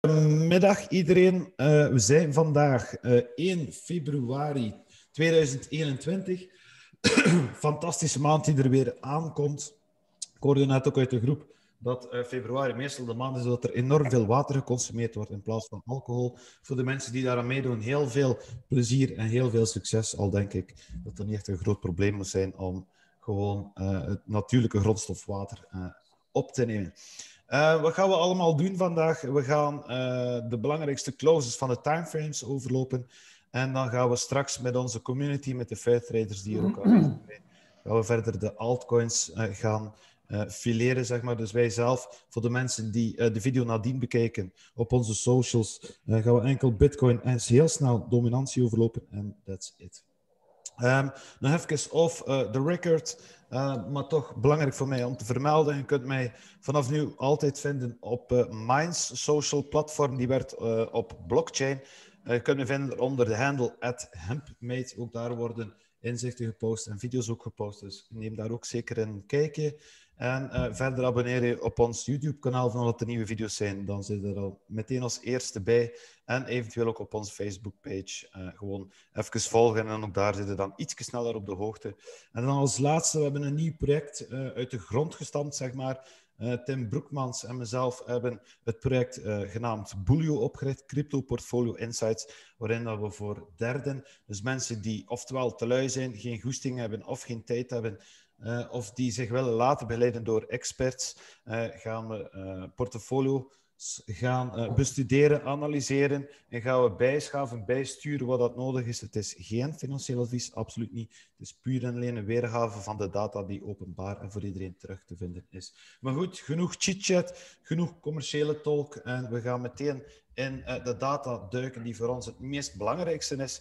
Middag iedereen. We zijn vandaag 1 februari 2021. Fantastische maand die er weer aankomt. Ik hoorde net ook uit de groep dat februari meestal de maand is dat er enorm veel water geconsumeerd wordt in plaats van alcohol. Voor de mensen die daaraan meedoen, heel veel plezier en heel veel succes. Al denk ik dat er niet echt een groot probleem moet zijn om gewoon het natuurlijke grondstof water op te nemen. Wat gaan we allemaal doen vandaag? We gaan de belangrijkste clauses van de timeframes overlopen. En dan gaan we straks met onze community, met de feitraders die er ook aanwezig zijn, gaan we verder de altcoins gaan fileren, zeg maar. Dus wij zelf, voor de mensen die de video nadien bekijken op onze socials, gaan we enkel Bitcoin en heel snel dominantie overlopen. En that's it. Nog even off the record, maar toch belangrijk voor mij om te vermelden. Je kunt mij vanaf nu altijd vinden op Minds social platform. Die werkt op blockchain. Je kunt me vinden onder de handle @hempmate. Ook daar worden inzichten gepost en video's ook gepost. Dus neem daar ook zeker een kijkje. En verder abonneer je op ons YouTube-kanaal van wat de nieuwe video's zijn. Dan zit er al meteen als eerste bij. En eventueel ook op onze Facebook-page. Gewoon even volgen en ook daar zitten dan iets sneller op de hoogte. En dan als laatste, we hebben een nieuw project uit de grond gestampt, zeg maar. Tim Broekmans en mezelf hebben het project genaamd Boolio opgericht, Crypto Portfolio Insights, waarin dat we voor derden, dus mensen die oftewel te lui zijn, geen goesting hebben of geen tijd hebben, of die zich willen laten begeleiden door experts, gaan we portfolio gaan bestuderen, analyseren en gaan we bijschaven, bijsturen wat dat nodig is. Het is geen financieel advies, absoluut niet. Het is puur en alleen een weergave van de data die openbaar en voor iedereen terug te vinden is. Maar goed, genoeg chit-chat, genoeg commerciële talk en we gaan meteen in de data duiken die voor ons het meest belangrijkste is.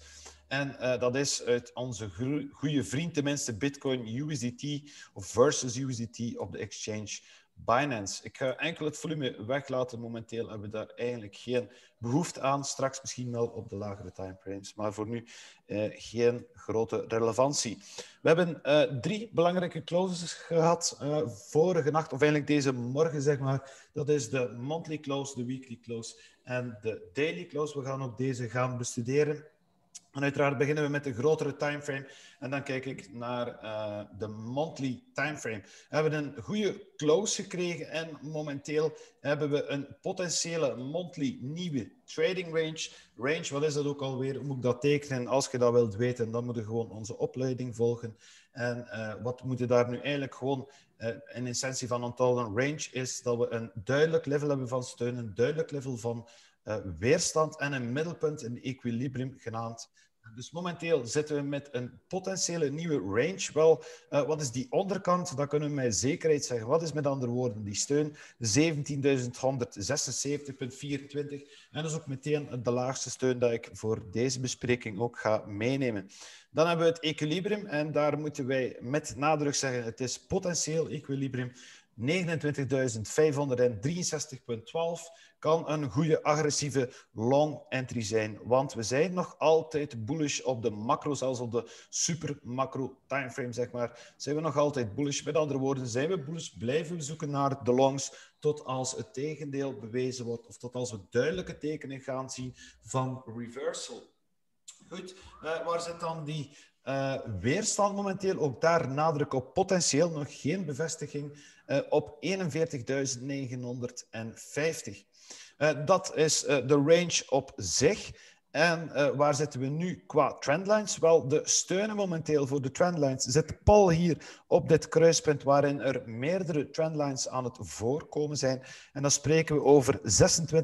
En dat is uit onze goede vriend, tenminste Bitcoin USDT of versus USDT op de exchange Binance. Ik ga enkel het volume weglaten. Momenteel hebben we daar eigenlijk geen behoefte aan. Straks misschien wel op de lagere timeframes. Maar voor nu geen grote relevantie. We hebben 3 belangrijke clauses gehad vorige nacht, of eigenlijk deze morgen, zeg maar. Dat is de monthly clause, de weekly clause en de daily clause. We gaan ook deze gaan bestuderen. En uiteraard beginnen we met de grotere timeframe. En dan kijk ik naar de monthly timeframe. We hebben een goede close gekregen. En momenteel hebben we een potentiële monthly nieuwe trading range. Range, wat is dat ook alweer? Hoe moet ik dat tekenen? Als je dat wilt weten, dan moet je gewoon onze opleiding volgen. En wat moet je daar nu eigenlijk gewoon in essentie van onthouden? Range is dat we een duidelijk level hebben van steun, een duidelijk level van weerstand en een middelpunt, een equilibrium genaamd. Dus momenteel zitten we met een potentiële nieuwe range. Wel, wat is die onderkant? Dat kunnen we met zekerheid zeggen. Wat is met andere woorden die steun? 17.176,24. En dat is ook meteen de laagste steun dat ik voor deze bespreking ook ga meenemen. Dan hebben we het equilibrium. En daar moeten wij met nadruk zeggen, het is potentieel equilibrium. 29.563,12 kan een goede agressieve long entry zijn. Want we zijn nog altijd bullish op de macro, zelfs op de super macro timeframe, zeg maar. Zijn we nog altijd bullish? Met andere woorden, zijn we bullish? Blijven we zoeken naar de longs tot als het tegendeel bewezen wordt of tot als we duidelijke tekenen gaan zien van reversal. Goed, waar zit dan die weerstand momenteel? Ook daar nadruk op potentieel, nog geen bevestiging, op 41.950. Dat is de range op zich. En waar zitten we nu qua trendlines? Wel, de steunen momenteel voor de trendlines zit pal hier op dit kruispunt waarin er meerdere trendlines aan het voorkomen zijn. En dan spreken we over 26.951.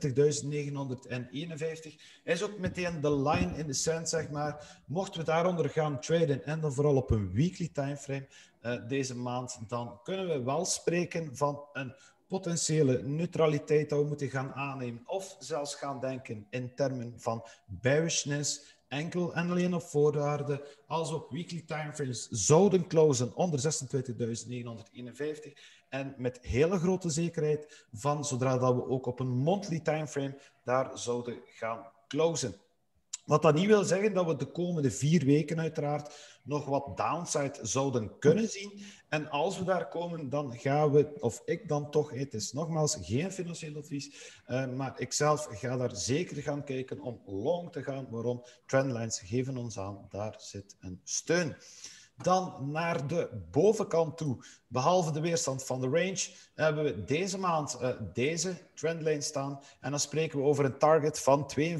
Is ook meteen de line in the sand, zeg maar. Mochten we daaronder gaan traden en dan vooral op een weekly timeframe deze maand, dan kunnen we wel spreken van een potentiële neutraliteit dat we moeten gaan aannemen of zelfs gaan denken in termen van bearishness, enkel en alleen op voorwaarde als we op weekly timeframes zouden closen onder 26.951 en met hele grote zekerheid van zodra dat we ook op een monthly timeframe daar zouden gaan closen. Wat dat niet wil zeggen dat we de komende 4 weken uiteraard nog wat downside zouden kunnen zien. En als we daar komen, dan gaan we, of ik dan toch, het is nogmaals geen financieel advies, maar ik zelf ga daar zeker gaan kijken om long te gaan. Waarom? Trendlines geven ons aan, daar zit een steun. Dan naar de bovenkant toe. Behalve de weerstand van de range hebben we deze maand deze trendline staan. En dan spreken we over een target van 52.560.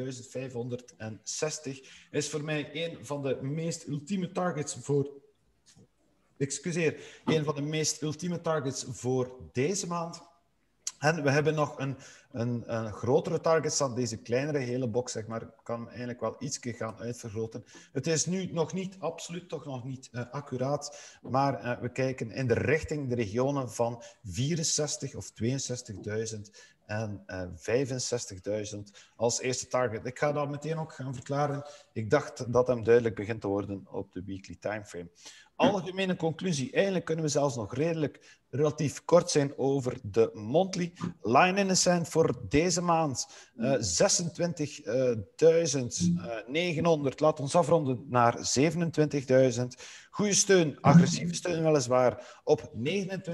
Is voor mij een van de meest ultieme targets voor... Excuseer. Een van de meest ultieme targets voor deze maand. En we hebben nog een grotere target staan. Deze kleinere hele box, zeg maar, kan eigenlijk wel iets gaan uitvergroten. Het is nu nog niet, absoluut toch nog niet accuraat, maar we kijken in de richting, de regionen van 64 of 62.000 en 65.000 als eerste target. Ik ga dat meteen ook gaan verklaren. Ik dacht dat hem duidelijk begint te worden op de weekly timeframe. Algemene conclusie. Eigenlijk kunnen we zelfs nog relatief kort zijn over de monthly. Line in the sand voor deze maand. 26.900. Laat ons afronden naar 27.000. Goede steun, agressieve steun weliswaar, op 29.500.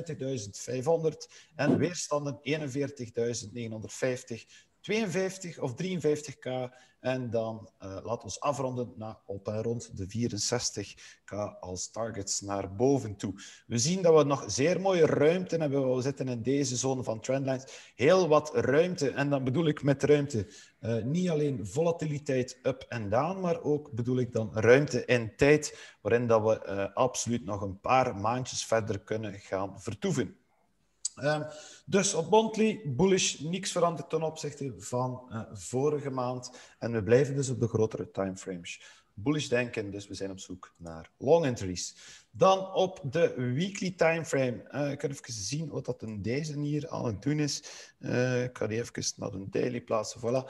En weerstanden 41.950. 52 of 53k. En dan laat ons afronden naar op en rond de 64k als targets naar boven toe. We zien dat we nog zeer mooie ruimte hebben. We zitten in deze zone van trendlines. Heel wat ruimte. En dan bedoel ik met ruimte niet alleen volatiliteit up en down, maar ook bedoel ik dan ruimte in tijd, waarin dat we absoluut nog een paar maandjes verder kunnen gaan vertoeven. Dus op monthly, bullish, niks veranderd ten opzichte van vorige maand. En we blijven dus op de grotere timeframes. Bullish denken, dus we zijn op zoek naar long entries. Dan op de weekly timeframe. Ik kan even zien wat dat in deze hier aan het doen is. Ik ga die even naar een daily plaatsen. Voilà.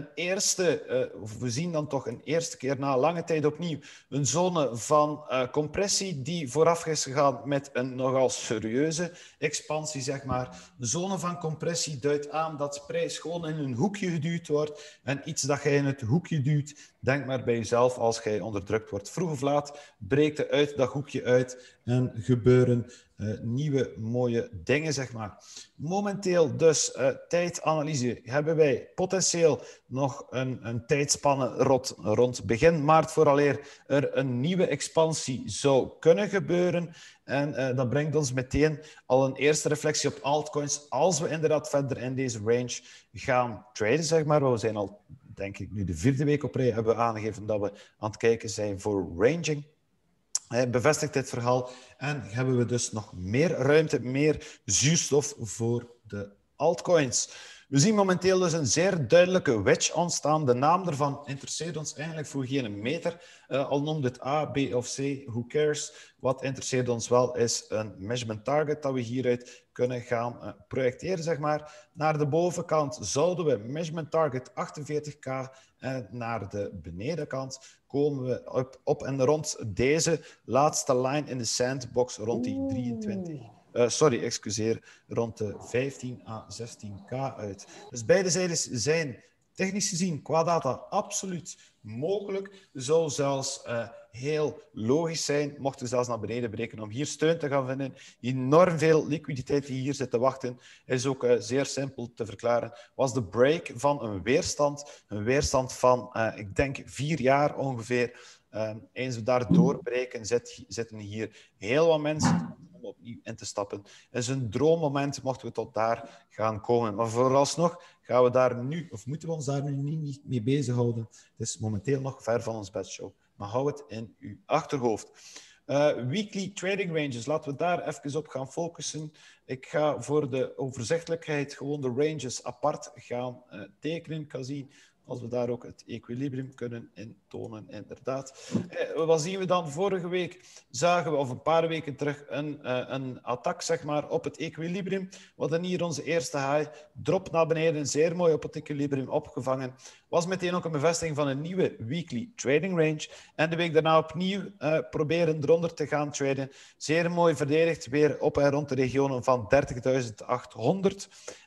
We zien dan toch een eerste keer na lange tijd opnieuw een zone van compressie die vooraf is gegaan met een nogal serieuze expansie, zeg maar. De zone van compressie duidt aan dat de prijs gewoon in een hoekje geduwd wordt. En iets dat jij in het hoekje duwt, denk maar bij jezelf als jij onderdrukt wordt. Vroeg of laat breekt er uit dat hoekje uit en gebeuren nieuwe mooie dingen, zeg maar. Momenteel dus tijdanalyse hebben wij potentieel nog een tijdspanne rond begin maart vooraleer er een nieuwe expansie zou kunnen gebeuren. En dat brengt ons meteen al een eerste reflectie op altcoins als we inderdaad verder in deze range gaan traden, zeg maar. We zijn al, denk ik, nu de 4e week op rij hebben we aangegeven dat we aan het kijken zijn voor ranging. Bevestigt dit verhaal en hebben we dus nog meer ruimte, meer zuurstof voor de altcoins. We zien momenteel dus een zeer duidelijke wedge ontstaan. De naam ervan interesseert ons eigenlijk voor geen meter. Al noemde het A, B of C, who cares? Wat interesseert ons wel is een measurement target dat we hieruit kunnen gaan projecteren, zeg maar. Naar de bovenkant zouden we measurement target 48k en naar de benedenkant komen we op en rond deze laatste line in de sandbox rond die 23. Rond de 15 à 16k uit. Dus beide zijdes zijn technisch gezien qua data absoluut mogelijk. Zou zelfs heel logisch zijn, mochten we zelfs naar beneden breken, om hier steun te gaan vinden. Enorm veel liquiditeit die hier zit te wachten, is ook zeer simpel te verklaren. Was de break van een weerstand van, ik denk, 4 jaar ongeveer. Eens we daar doorbreken, zitten hier heel wat mensen om opnieuw in te stappen. Het is een droommoment, mochten we tot daar gaan komen. Maar vooralsnog gaan we daar nu, of moeten we ons daar nu niet mee bezighouden. Het is momenteel nog ver van ons bedshow. Maar hou het in uw achterhoofd. Weekly trading ranges, laten we daar even op gaan focussen. Ik ga voor de overzichtelijkheid gewoon de ranges apart gaan tekenen. Ik kan zien als we daar ook het equilibrium kunnen intonen, inderdaad. Wat zien we dan? Vorige week zagen we, of een paar weken terug, een attack, zeg maar, op het equilibrium. We hadden hier onze eerste high. Drop naar beneden, zeer mooi op het equilibrium opgevangen. Was meteen ook een bevestiging van een nieuwe weekly trading range. En de week daarna opnieuw proberen eronder te gaan traden. Zeer mooi verdedigd, weer op en rond de regionen van 30.800.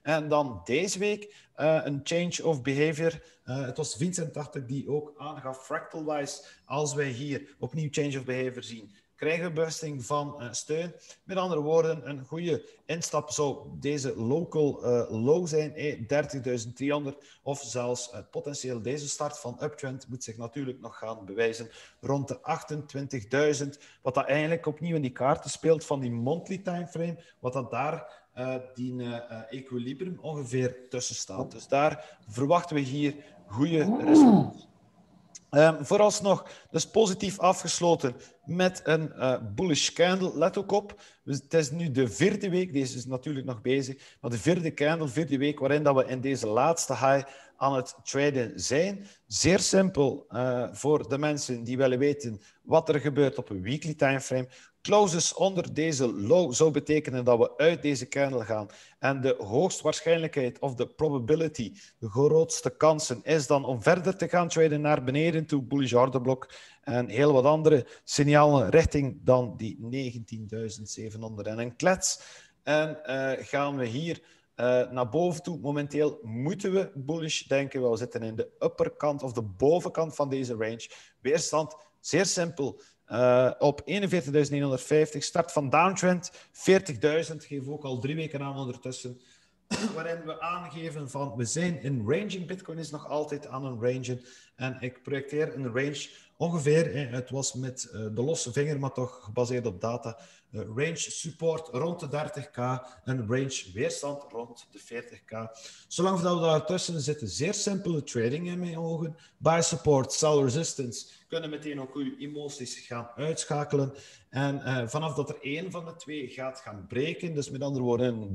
En dan deze week een change of behavior. Het was Vincent, dacht ik, die ook aangaf, fractal-wise, als wij hier opnieuw change of behavior zien, krijgen we bevestiging van steun. Met andere woorden, een goede instap zou deze local low zijn, 30.300, of zelfs potentieel deze start van uptrend moet zich natuurlijk nog gaan bewijzen rond de 28.000, wat dat eigenlijk opnieuw in die kaarten speelt van die monthly timeframe, wat dat daar die equilibrium ongeveer tussen staat. Dus daar verwachten we hier goede resultaten. Vooralsnog dus positief afgesloten met een bullish candle. Let ook op, het is nu de 4e week, deze is natuurlijk nog bezig, maar de 4e candle, 4e week waarin dat we in deze laatste high aan het traden zijn. Zeer simpel voor de mensen die willen weten wat er gebeurt op een weekly timeframe. Closes onder deze low zou betekenen dat we uit deze candle gaan. En de hoogste waarschijnlijkheid, of de probability, de grootste kansen, is dan om verder te gaan traden naar beneden toe, bullish orderblok. En heel wat andere signalen richting dan die 19.700 en een klets. En gaan we hier naar boven toe. Momenteel moeten we bullish denken. We zitten in de upperkant of de bovenkant van deze range. Weerstand, zeer simpel. Op 41.950, start van downtrend, 40.000, geven we ook al 3 weken aan ondertussen, waarin we aangeven van we zijn in ranging. Bitcoin is nog altijd aan een range en ik projecteer een range ongeveer, het was met de losse vinger, maar toch gebaseerd op data, range support rond de 30k en range weerstand rond de 40k. Zolang dat we daartussen zitten, zeer simpele trading in mijn ogen. Buy support, sell resistance, kunnen meteen ook uw emoties gaan uitschakelen. En vanaf dat er één van de twee gaat gaan breken, dus met andere woorden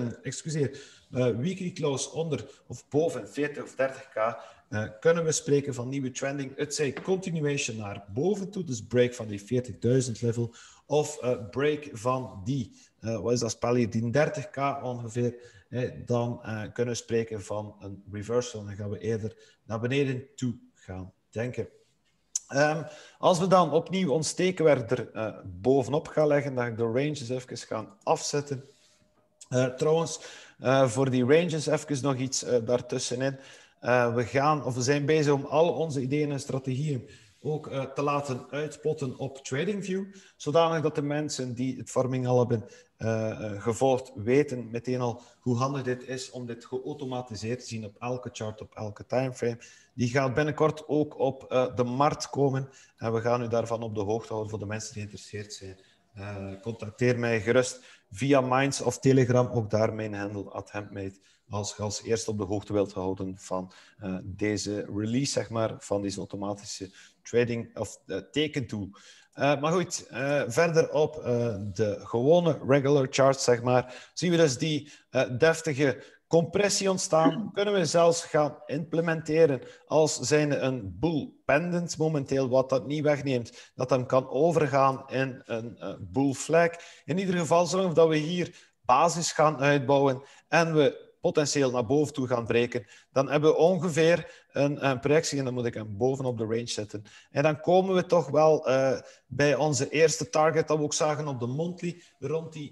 een weekly close onder of boven 40 of 30k, kunnen we spreken van nieuwe trending. Het zij continuation naar boven toe, dus break van die 40.000 level, of break van die, wat is dat spel hier, die 30k ongeveer, dan kunnen we spreken van een reversal. Dan gaan we eerder naar beneden toe gaan denken. Als we dan opnieuw ons tekenwerk er bovenop gaan leggen, dan ga ik de ranges even gaan afzetten. Trouwens, voor die ranges even nog iets daartussenin. We zijn bezig om al onze ideeën en strategieën ook te laten uitpotten op TradingView, zodanig dat de mensen die het farming al hebben gevolgd, weten meteen al hoe handig dit is om dit geautomatiseerd te zien op elke chart, op elke timeframe. Die gaat binnenkort ook op de markt komen en we gaan u daarvan op de hoogte houden voor de mensen die geïnteresseerd zijn. Contacteer mij gerust via Minds of Telegram, ook daar mijn handle @hempmate, als je als eerste op de hoogte wilt houden van deze release, zeg maar, van deze automatische trading of tekentool. Maar goed, verder op de gewone regular charts, zeg maar, zien we dus die deftige compressie ontstaan. Kunnen we zelfs gaan implementeren als zijnde een bull pendant momenteel, wat dat niet wegneemt, dat hem kan overgaan in een bull flag. In ieder geval, zodat we hier basis gaan uitbouwen en we potentieel naar boven toe gaan breken, dan hebben we ongeveer een projectie, en dan moet ik hem bovenop de range zetten. En dan komen we toch wel bij onze eerste target, dat we ook zagen op de monthly, rond die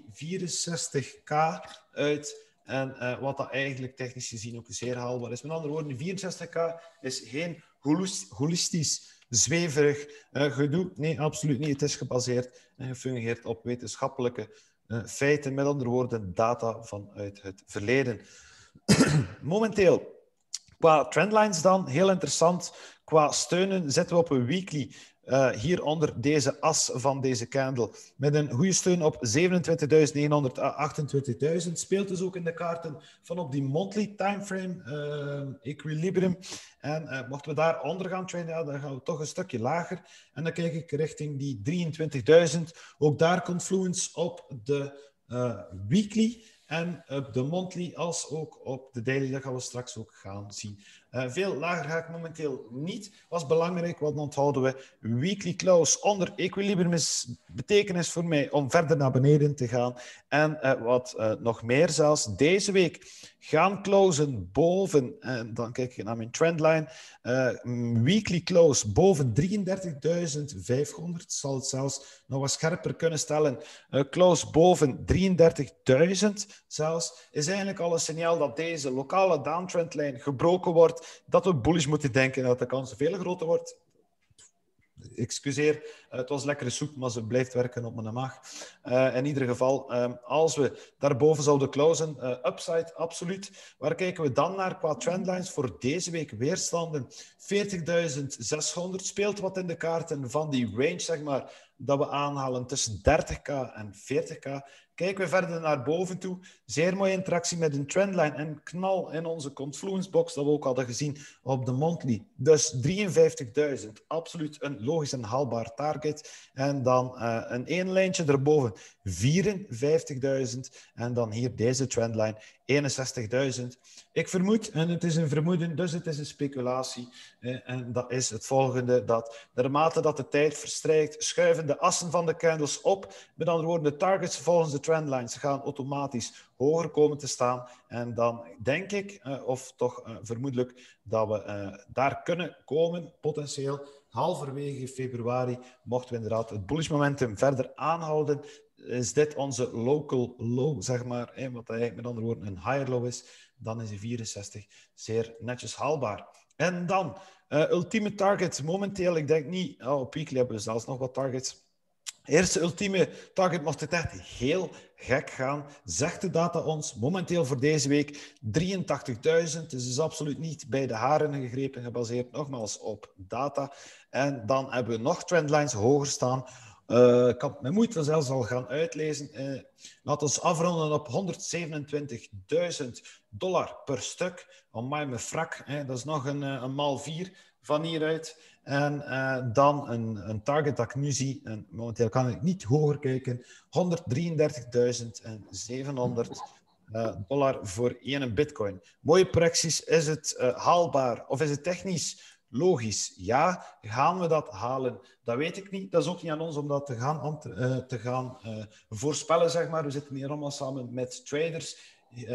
64k uit. En wat dat eigenlijk technisch gezien ook zeer haalbaar is. Met andere woorden, 64k is geen holistisch, zweverig gedoe. Nee, absoluut niet. Het is gebaseerd en gefungeerd op wetenschappelijke feiten. Met andere woorden, data vanuit het verleden. Momenteel, qua trendlines dan, heel interessant. Qua steunen zitten we op een weekly hier onder deze as van deze candle. Met een goede steun op 27.900 à 28.000. Speelt dus ook in de kaarten van op die monthly timeframe equilibrium. En mochten we daar onder gaan traden, ja, dan gaan we toch een stukje lager. En dan kijk ik richting die 23.000. Ook daar confluence op de weekly. En op de monthly als ook op de daily, dat gaan we straks ook gaan zien. Veel lager ga ik momenteel niet. Was belangrijk, want onthouden we weekly close onder equilibrium is betekenis voor mij om verder naar beneden te gaan. En wat nog meer zelfs, deze week gaan closen boven, en dan kijk ik naar mijn trendline, weekly close boven 33.500. Zal het zelfs nog wat scherper kunnen stellen. Close boven 33.000 zelfs, is eigenlijk al een signaal dat deze lokale downtrendlijn gebroken wordt, dat we bullish moeten denken dat de kans veel groter wordt. Excuseer, het was lekkere soep, maar ze blijft werken op mijn maag. In ieder geval, als we daarboven zouden closen, upside, absoluut. Waar kijken we dan naar qua trendlines voor deze week? Weerstanden 40.600 speelt wat in de kaarten van die range, zeg maar, dat we aanhalen tussen 30k en 40k. Kijken we verder naar boven toe. Zeer mooie interactie met een trendline en knal in onze confluence box dat we ook hadden gezien op de monthly. Dus 53.000, absoluut een logisch en haalbaar target. En dan een één lijntje erboven, 54.000. En dan hier deze trendline, 61.000. Ik vermoed, en het is een vermoeden, dus het is een speculatie. En dat is het volgende, dat naarmate dat de tijd verstrijkt, schuiven de assen van de candles op. Met andere woorden, de targets volgens de trendlines gaan automatisch hoger komen te staan. En dan denk ik, of toch vermoedelijk, dat we daar kunnen komen, potentieel, halverwege februari, mochten we inderdaad het bullish momentum verder aanhouden, is dit onze local low, zeg maar, wat eigenlijk met andere woorden een higher low is, dan is die 64 zeer netjes haalbaar. En dan, ultieme target, momenteel, ik denk niet, op weekly hebben we zelfs nog wat targets. Eerste ultieme target mocht het echt heel gek gaan, zegt de data ons. Momenteel voor deze week 83.000. Dus is absoluut niet bij de haren gegrepen, gebaseerd nogmaals op data. En dan hebben we nog trendlines hoger staan. Ik kan mijn moeite zelfs al gaan uitlezen. Laat ons afronden op $127.000 per stuk. Amai, mijn frak. Dat is nog een maal 4 van hieruit. En dan een target dat ik nu zie, en momenteel kan ik niet hoger kijken, $133.700 voor 1 bitcoin. Mooie projecties. Is het haalbaar of is het technisch logisch? Ja. Gaan we dat halen? Dat weet ik niet. Dat is ook niet aan ons om dat te gaan voorspellen, zeg maar. We zitten hier allemaal samen met traders.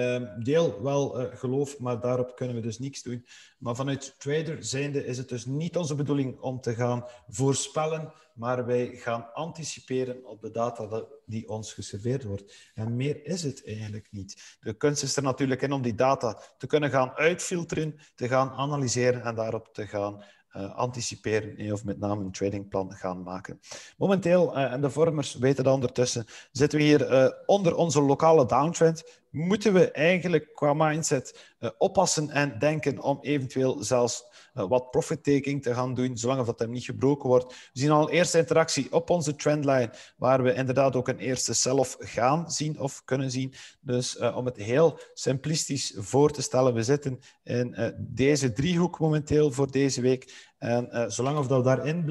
Deel wel geloof, maar daarop kunnen we dus niks doen. Maar vanuit trader zijnde is het dus niet onze bedoeling om te gaan voorspellen, maar wij gaan anticiperen op de data die ons geserveerd wordt. En meer is het eigenlijk niet. De kunst is er natuurlijk in om die data te kunnen gaan uitfilteren, te gaan analyseren en daarop te gaan anticiperen of met name een tradingplan gaan maken. Momenteel, en de vormers weten dat ondertussen, zitten we hier onder onze lokale downtrend. Moeten we eigenlijk qua mindset oppassen en denken om eventueel zelfs wat profit-taking te gaan doen, zolang dat hem niet gebroken wordt. We zien al een eerste interactie op onze trendline, waar we inderdaad ook een eerste sell-off gaan zien of kunnen zien. Dus om het heel simplistisch voor te stellen, we zitten in deze driehoek momenteel voor deze week. En zolang we daarin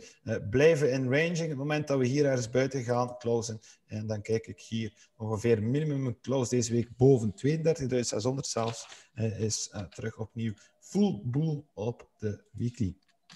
blijven in ranging, het moment dat we hier ergens buiten gaan closen, en dan kijk ik hier ongeveer minimum close deze week boven 32.600 zelfs, is terug opnieuw full bull op de weekly.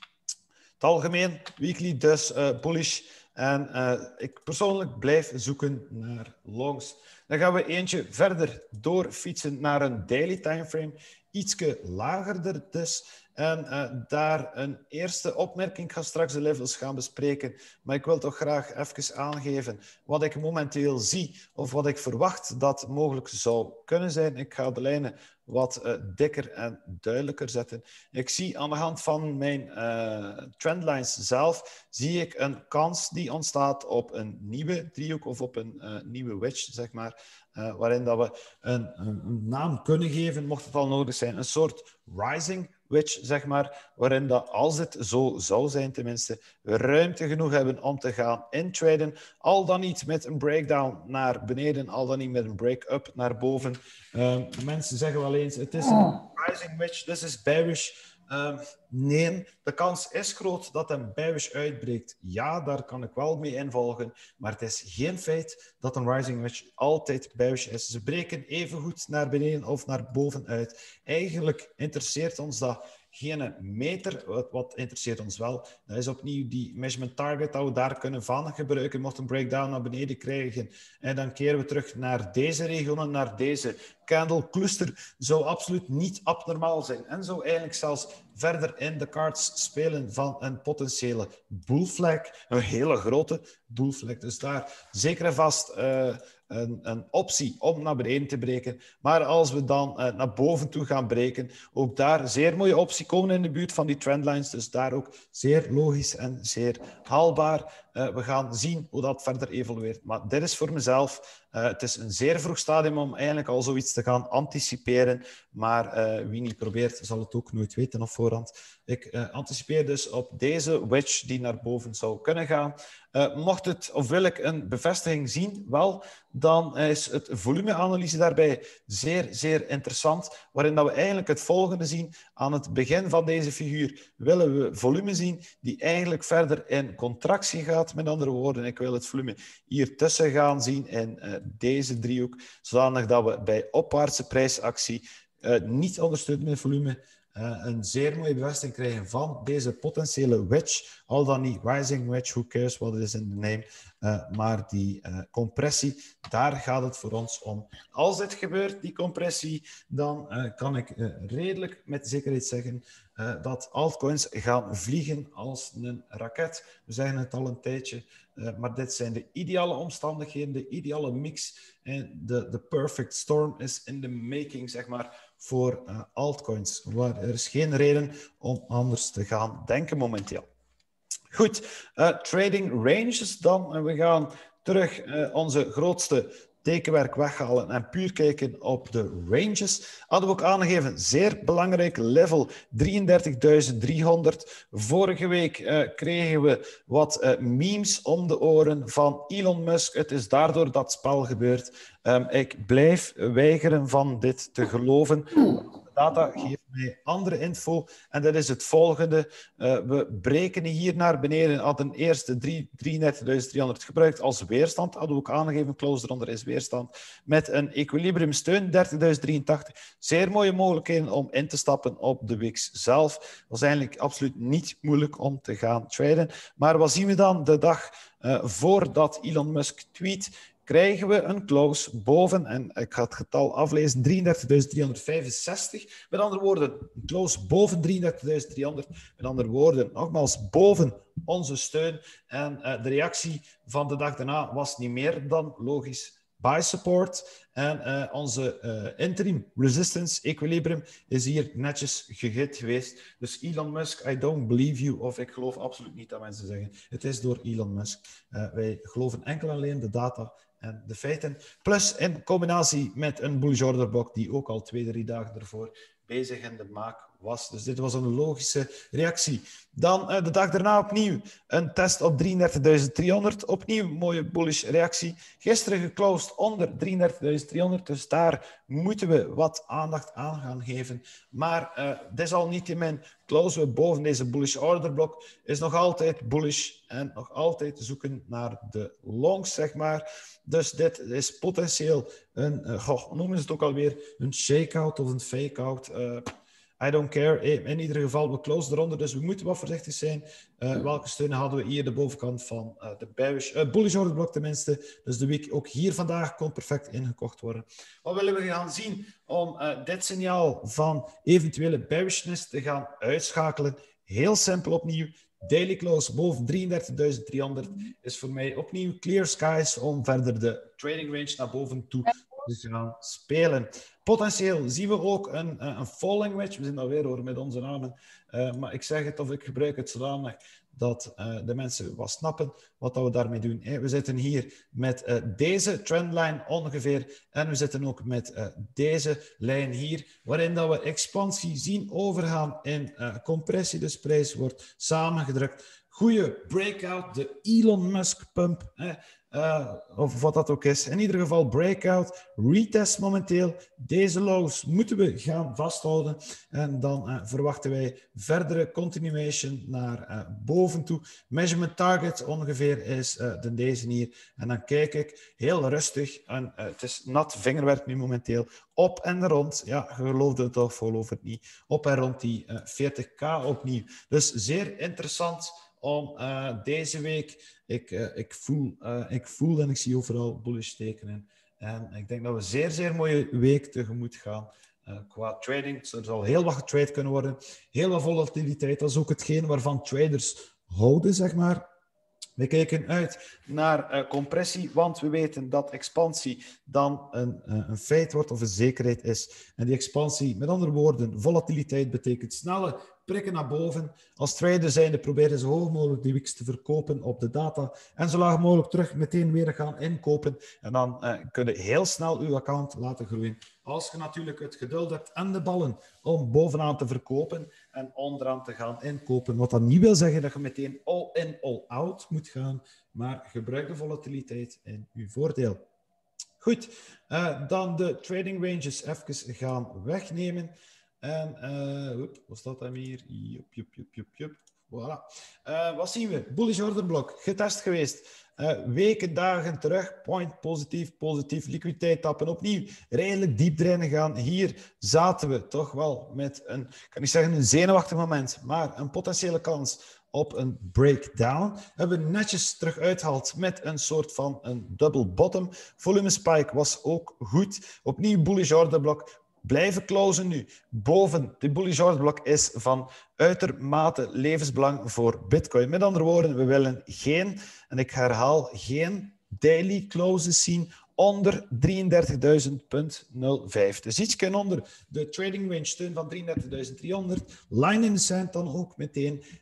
Het algemeen, weekly dus bullish. En ik persoonlijk blijf zoeken naar longs. Dan gaan we eentje verder doorfietsen naar een daily timeframe. Ietske lagerder dus. En daar een eerste opmerking. Ik ga straks de levels gaan bespreken. Maar ik wil toch graag even aangeven wat ik momenteel zie of wat ik verwacht dat mogelijk zou kunnen zijn. Ik ga de lijnen wat dikker en duidelijker zetten. Ik zie aan de hand van mijn trendlines zelf, zie ik een kans die ontstaat op een nieuwe driehoek of op een nieuwe wedge, zeg maar. Waarin dat we een naam kunnen geven, mocht het al nodig zijn. Een soort rising wedge, zeg maar, waarin dat, als het zo zou zijn tenminste, we ruimte genoeg hebben om te gaan intraden. Al dan niet met een breakdown naar beneden, al dan niet met een break-up naar boven. Mensen zeggen wel eens, het is een rising wedge, this is bearish. Nee, de kans is groot dat een bearish uitbreekt. Ja, daar kan ik wel mee involgen. Maar het is geen feit dat een rising wedge altijd bearish is. Ze breken even goed naar beneden of naar boven uit. Eigenlijk interesseert ons dat geen meter. Wat interesseert ons wel, dat is opnieuw die measurement target dat we daar kunnen van gebruiken. Mocht een breakdown naar beneden krijgen. En dan keren we terug naar deze regionen, naar deze candle cluster. Zou absoluut niet abnormaal zijn. En zou eigenlijk zelfs verder in de cards spelen van een potentiële bullflag. Een hele grote bullflag. Dus daar zeker en vast een optie om naar beneden te breken. Maar als we dan naar boven toe gaan breken, ook daar zeer mooie optie komen in de buurt van die trendlines. Dus daar ook zeer logisch en zeer haalbaar. We gaan zien hoe dat verder evolueert. Maar dit is voor mezelf... het is een zeer vroeg stadium om eigenlijk al zoiets te gaan anticiperen. Maar wie niet probeert, zal het ook nooit weten op voorhand. Ik anticipeer dus op deze wedge die naar boven zou kunnen gaan. Mocht het, of wil ik een bevestiging zien, wel, dan is het volumeanalyse daarbij zeer, zeer interessant. Waarin dat we eigenlijk het volgende zien. Aan het begin van deze figuur willen we volume zien die eigenlijk verder in contractie gaat. Met andere woorden, ik wil het volume hier tussen gaan zien in deze driehoek, zodanig dat we bij opwaartse prijsactie niet ondersteund met volume een zeer mooie bevestiging krijgen van deze potentiële wedge. Al dan niet rising wedge, who cares what it is in the name. Maar die compressie, daar gaat het voor ons om. Als dit gebeurt, die compressie, dan kan ik redelijk met zekerheid zeggen dat altcoins gaan vliegen als een raket. We zeggen het al een tijdje, maar dit zijn de ideale omstandigheden, de ideale mix. De perfect storm is in the making, zeg maar, voor altcoins. Er is geen reden om anders te gaan denken momenteel. Goed, trading ranges dan. We gaan terug onze grootste tekenwerk weghalen en puur kijken op de ranges. Hadden we ook aangegeven, zeer belangrijk level 33.300. Vorige week kregen we wat memes om de oren van Elon Musk. Het is daardoor dat spel gebeurt. Ik blijf weigeren van dit te geloven. Data geeft mij andere info en dat is het volgende. We breken hier naar beneden. Hadden eerst de 33.300 gebruikt als weerstand. Hadden we ook aangegeven, close eronder is weerstand. Met een equilibrium steun, 30.083. Zeer mooie mogelijkheden om in te stappen op de WIX zelf. Het was eigenlijk absoluut niet moeilijk om te gaan traden. Maar wat zien we dan de dag voordat Elon Musk tweet? Krijgen we een close boven, en ik ga het getal aflezen, 33.365. Met andere woorden, een close boven 33.300. Met andere woorden, nogmaals, boven onze steun. En de reactie van de dag daarna was niet meer dan logisch. Buy support en onze interim resistance equilibrium is hier netjes gehit geweest. Dus Elon Musk, I don't believe you, of ik geloof absoluut niet dat mensen zeggen. Het is door Elon Musk. Wij geloven enkel alleen de data en de feiten. Plus in combinatie met een bullish order block die ook al 2-3 dagen ervoor bezig in de maak was. Dus dit was een logische reactie. Dan de dag daarna opnieuw een test op 33.300. Opnieuw een mooie bullish reactie. Gisteren geclosed onder 33.300. Dus daar moeten we wat aandacht aan gaan geven. Maar desalniettemin closen we boven deze bullish order block. Is nog altijd bullish en nog altijd zoeken naar de longs, zeg maar. Dus dit is potentieel een, noemen ze het ook alweer, een shakeout of een fake-out. I don't care. In ieder geval, we closen eronder, dus we moeten wat voorzichtig zijn. Welke steunen hadden we hier? De bovenkant van de bullish order block tenminste. Dus de week ook hier vandaag kon perfect ingekocht worden. Wat willen we gaan zien om dit signaal van eventuele bearishness te gaan uitschakelen? Heel simpel opnieuw. Daily close boven 33.300 is voor mij opnieuw clear skies om verder de trading range naar boven toe te gaan spelen. Potentieel zien we ook een falling wedge. We zijn alweer hoor met onze namen. Maar ik zeg het of ik gebruik het zodanig dat de mensen wat snappen wat we daarmee doen. We zitten hier met deze trendline ongeveer en we zitten ook met deze lijn hier, waarin dat we expansie zien overgaan in compressie. Dus prijs wordt samengedrukt. goede breakout, de Elon Musk pump, of wat dat ook is. In ieder geval breakout, retest momenteel. Deze lows moeten we gaan vasthouden en dan verwachten wij verdere continuation naar boven toe. Measurement target ongeveer is deze hier. En dan kijk ik heel rustig, en het is nat vingerwerk nu momenteel, op en rond, ja, geloof het of geloof het niet, op en rond die 40k opnieuw. Dus zeer interessant om deze week, ik voel en ik zie overal bullish tekenen. En ik denk dat we een zeer, zeer mooie week tegemoet gaan qua trading. Er zal heel wat getrade kunnen worden, heel wat volatiliteit. Dat is ook hetgeen waarvan traders houden, zeg maar. We kijken uit naar compressie, want we weten dat expansie dan een feit wordt of een zekerheid is. En die expansie, met andere woorden, volatiliteit betekent snelle prikken naar boven. Als trader zijnde proberen zo hoog mogelijk die wicks te verkopen op de data en zo laag mogelijk terug meteen weer gaan inkopen. En dan kun je heel snel uw account laten groeien. Als je natuurlijk het geduld hebt en de ballen om bovenaan te verkopen en onderaan te gaan inkopen. Wat dat niet wil zeggen dat je meteen all in, all out moet gaan, maar gebruik de volatiliteit in uw voordeel. Goed, dan de trading ranges even gaan wegnemen. En wat staat daar hier? Jup. Voilà. Wat zien we? Bullish orderblok, getest geweest. Weken, dagen terug, point, positief, liquiditeit tappen, opnieuw redelijk diep erin gaan. Hier zaten we toch wel met een, ik kan niet zeggen een zenuwachtig moment, maar een potentiële kans op een breakdown. Hebben we netjes terug uitgehaald met een soort van een double bottom. Volume spike was ook goed. Opnieuw bullish orderblok. Blijven closen nu. Boven de bullish orderblok is van uitermate levensbelang voor Bitcoin. Met andere woorden, we willen geen, en ik herhaal, geen daily closes zien onder 33.005. Dus iets onder de trading range steun van 33.300. Line in the sand dan ook meteen 33.000.05.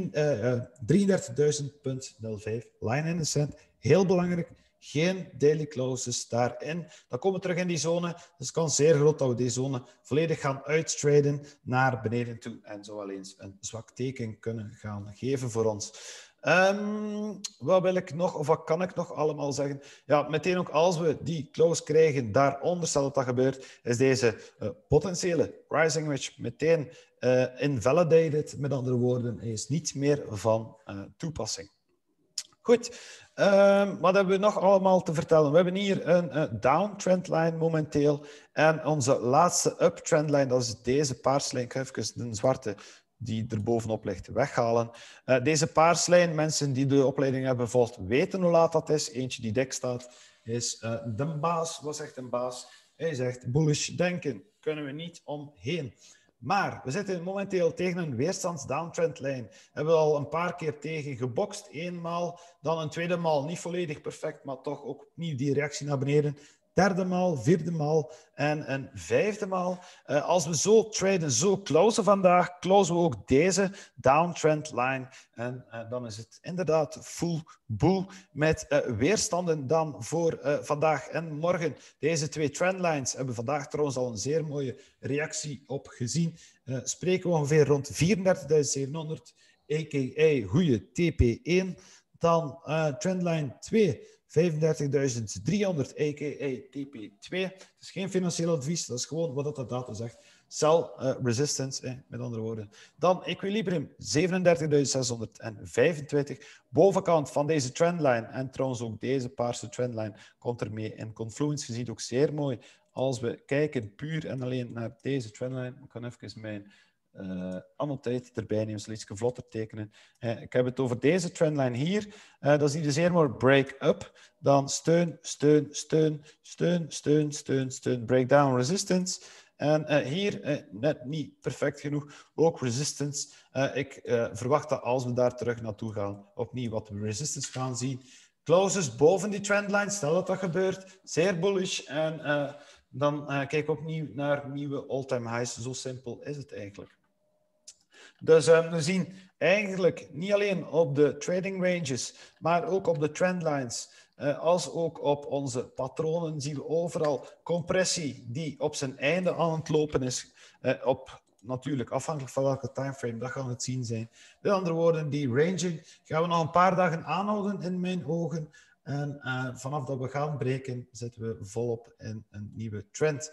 Line in the sand, heel belangrijk. Geen daily closes daarin. Dan komen we terug in die zone. Dus de kans zeer groot dat we die zone volledig gaan uitstraden naar beneden toe. En zo wel eens een zwak teken kunnen gaan geven voor ons. Wat wil ik nog, of wat kan ik nog allemaal zeggen? Ja, meteen ook als we die close krijgen, daaronder, stel dat dat gebeurt, is deze potentiële rising wedge meteen invalidated. Met andere woorden, hij is niet meer van toepassing. Goed, wat hebben we nog allemaal te vertellen? We hebben hier een downtrendline momenteel. En onze laatste uptrendline, dat is deze paarslijn. Ik ga even de zwarte die er bovenop ligt weghalen. Deze paarslijn, mensen die de opleiding hebben gevolgd, weten hoe laat dat is. Eentje die dik staat, is de baas. Wat zegt een baas? Hij zegt bullish denken. Kunnen we niet omheen. Maar we zitten momenteel tegen een weerstands-downtrendlijn. Hebben we al een paar keer tegen gebokst. Eenmaal, dan een tweede maal. Niet volledig perfect, maar toch ook niet die reactie naar beneden. Derde maal, vierde maal en een vijfde maal. Als we zo traden, zo closen vandaag, closen we ook deze downtrend line. En dan is het inderdaad full bull met weerstanden dan voor vandaag en morgen. Deze twee trendlines hebben vandaag trouwens al een zeer mooie reactie op gezien. Spreken we ongeveer rond 34.700, a.k.a. goede TP1. Dan trendline 2. 35.300, a.k.a. TP2. Het is geen financieel advies, dat is gewoon wat de data zegt. Sell resistance, met andere woorden. Dan equilibrium 37.625. Bovenkant van deze trendline, en trouwens ook deze paarse trendline, komt ermee in confluence. Je ziet ook zeer mooi als we kijken puur en alleen naar deze trendline. Ik kan even mijn annotate erbij nemen, zal iets vlotter tekenen. Ik heb het over deze trendline hier. Dat is niet zeer maar break-up. Dan steun, breakdown, resistance. En hier, net niet perfect genoeg, ook resistance. Ik verwacht dat als we daar terug naartoe gaan, opnieuw wat we resistance gaan zien. Closes boven die trendline, stel dat dat gebeurt. Zeer bullish. En dan kijk ik opnieuw naar nieuwe all-time highs. Zo simpel is het eigenlijk. Dus we zien eigenlijk niet alleen op de trading ranges, maar ook op de trendlines, als ook op onze patronen zien we overal compressie die op zijn einde aan het lopen is. Op natuurlijk, afhankelijk van welke timeframe, dat gaan we het zien zijn. Met andere woorden, die ranging gaan we nog een paar dagen aanhouden in mijn ogen. En vanaf dat we gaan breken, zitten we volop in een nieuwe trend.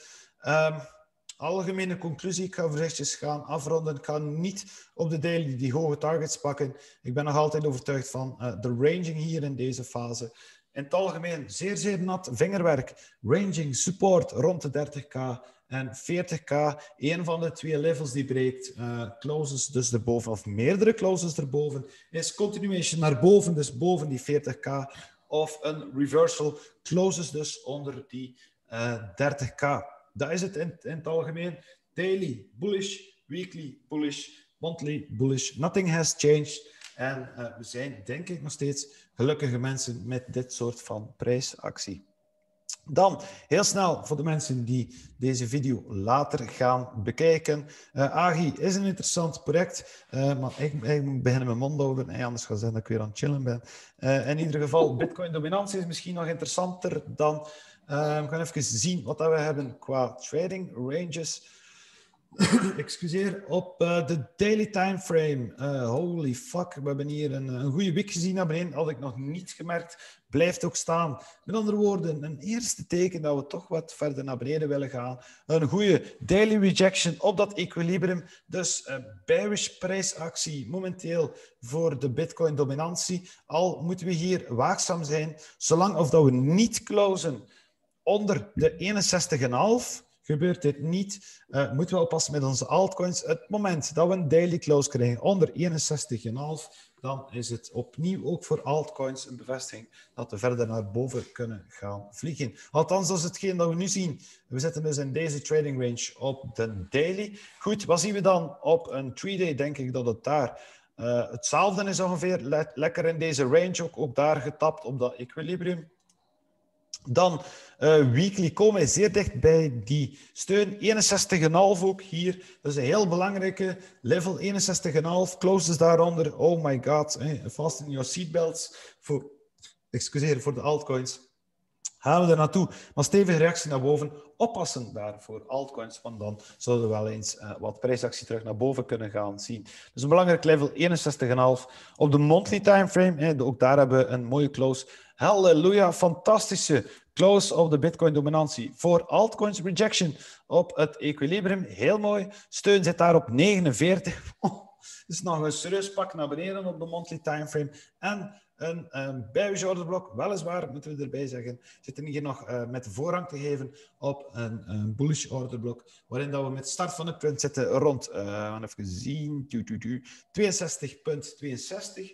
Algemene conclusie, ik ga voorzichtig gaan afronden. Ik ga niet op de daily die hoge targets pakken. Ik ben nog altijd overtuigd van de ranging hier in deze fase. In het algemeen zeer, zeer nat vingerwerk. Ranging, support rond de 30k en 40k. Eén van de twee levels die breekt. Closes dus erboven, of meerdere closes erboven, is continuation naar boven, dus boven die 40k. Of een reversal, closes dus onder die 30k. Dat is het in het algemeen. Daily bullish, weekly bullish, monthly bullish. Nothing has changed. En we zijn, denk ik, nog steeds gelukkige mensen met dit soort van prijsactie. Dan, heel snel, voor de mensen die deze video later gaan bekijken. AGI is een interessant project, maar ik moet beginnen mijn mond houden, anders ga ik zeggen dat ik weer aan het chillen ben. In ieder geval, Bitcoin-dominantie is misschien nog interessanter dan... we gaan even zien wat we hebben qua trading ranges. Excuseer, op de daily timeframe. Holy fuck, we hebben hier een goede week gezien naar beneden. Had ik nog niet gemerkt. Blijft ook staan. Met andere woorden, een eerste teken dat we toch wat verder naar beneden willen gaan. Een goede daily rejection op dat equilibrium. Dus bearish prijsactie momenteel voor de Bitcoin dominantie. Al moeten we hier waakzaam zijn. Zolang of dat we niet closen onder de 61,5... gebeurt dit niet, moeten we oppassen met onze altcoins. Het moment dat we een daily close krijgen onder 61,5, dan is het opnieuw ook voor altcoins een bevestiging dat we verder naar boven kunnen gaan vliegen. Althans, dat is hetgeen dat we nu zien. We zitten dus in deze trading range op de daily. Goed, wat zien we dan op een 3-day? Denk ik dat het daar hetzelfde is ongeveer. Lekker in deze range, ook daar getapt op dat equilibrium. Dan weekly komen we zeer dicht bij die steun. 61,5 ook hier. Dat is een heel belangrijke level. 61,5. Closes daaronder. Oh my god. Fasten your seatbelts. Voor de altcoins. Gaan we er naartoe. Maar stevige reactie naar boven. Oppassen daar voor altcoins. Want dan zouden we wel eens wat prijsactie terug naar boven kunnen gaan zien. Dus een belangrijk level. 61,5. Op de monthly timeframe. Ook daar hebben we een mooie close. Halleluja, fantastische close op de Bitcoin-dominantie. Voor altcoins rejection op het equilibrium. Heel mooi. Steun zit daar op 49. Dus nog een serieus pak naar beneden op de monthly timeframe. En een bearish orderblok, weliswaar, moeten we erbij zeggen. Zitten hier nog met de voorrang te geven op een bullish orderblok. Waarin dat we met start van het punt zitten rond, even zien, 62,62.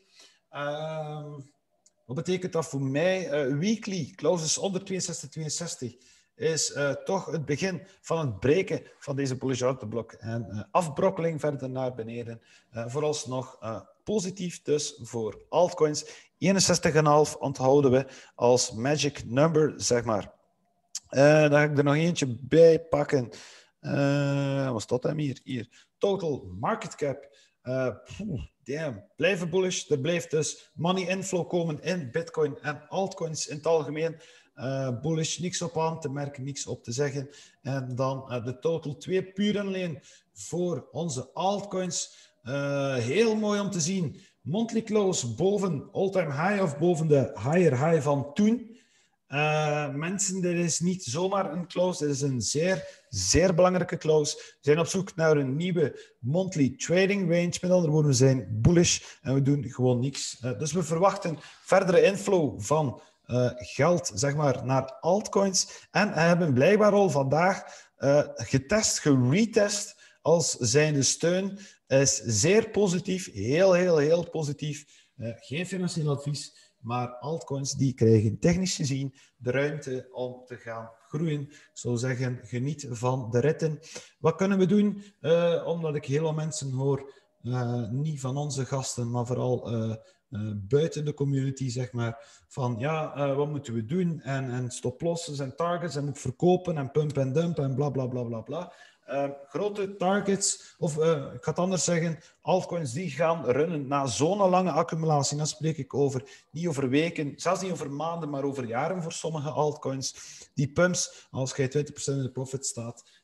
Wat betekent dat voor mij? Weekly closes onder 62,62 is toch het begin van het breken van deze bullish orderblok en afbrokkeling verder naar beneden. Vooralsnog positief dus voor altcoins. 61,5 onthouden we als magic number, zeg maar. Dan ga ik er nog eentje bij pakken. Wat staat hem hier? Hier. Total market cap. Damn, blijven bullish. Er blijft dus money inflow komen in Bitcoin en altcoins in het algemeen. Bullish, niks op aan te merken, niks op te zeggen. En dan de total 2 puur en alleen voor onze altcoins. Heel mooi om te zien. Monthly close boven all-time high of boven de higher high van toen. Mensen, dit is niet zomaar een close. Dit is een zeer, zeer belangrijke close. We zijn op zoek naar een nieuwe monthly trading range. Met andere woorden, we zijn bullish en we doen gewoon niks. Dus we verwachten verdere inflow van geld, zeg maar, naar altcoins. En hebben blijkbaar al vandaag getest, geretest als zijnde steun. Is zeer positief, heel, heel, heel positief. Geen financieel advies. Maar altcoins die krijgen technisch gezien de ruimte om te gaan groeien. Ik zou zeggen, geniet van de ritten. Wat kunnen we doen? Omdat ik heel veel mensen hoor, niet van onze gasten, maar vooral buiten de community, zeg maar, van ja, wat moeten we doen? En stop-losses en targets en moet verkopen en pump en dump en bla bla bla bla bla. Grote targets, of ik ga het anders zeggen, altcoins die gaan runnen na zo'n lange accumulatie. Dan spreek ik over, niet over weken, zelfs niet over maanden, maar over jaren voor sommige altcoins. Die pumps, als jij 20% in de profit staat,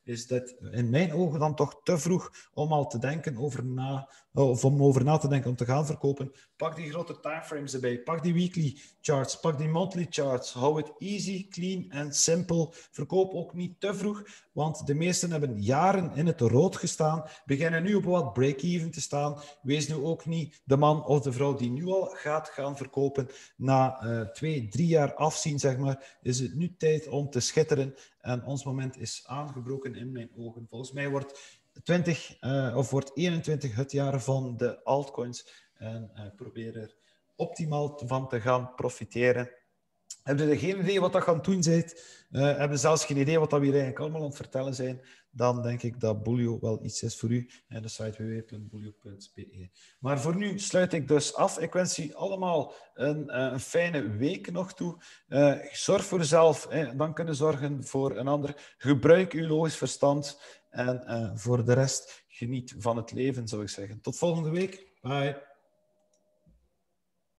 is dat in mijn ogen dan toch te vroeg om al te denken of om over na te denken om te gaan verkopen. Pak die grote timeframes erbij, pak die weekly charts, pak die monthly charts. Hou het easy, clean en simpel. Verkoop ook niet te vroeg, want de meesten hebben jaren in het rood gestaan, beginnen nu op wat break-even te staan. Wees nu ook niet de man of de vrouw die nu al gaat gaan verkopen. Na 2-3 jaar afzien, zeg maar, is het nu tijd om te schitteren. En ons moment is aangebroken in mijn ogen. Volgens mij wordt 21 het jaar van de altcoins. En probeer er optimaal van te gaan profiteren. Hebben je geen idee wat dat gaan doen bent? Hebben je zelfs geen idee wat dat we hier eigenlijk allemaal aan het vertellen zijn? Dan denk ik dat Boolio wel iets is voor u. En de site www.boolio.be. Maar voor nu sluit ik dus af. Ik wens u allemaal een fijne week nog toe. Zorg voor jezelf, dan kunnen zorgen voor een ander. Gebruik uw logisch verstand. En voor de rest, geniet van het leven, zou ik zeggen. Tot volgende week. Bye.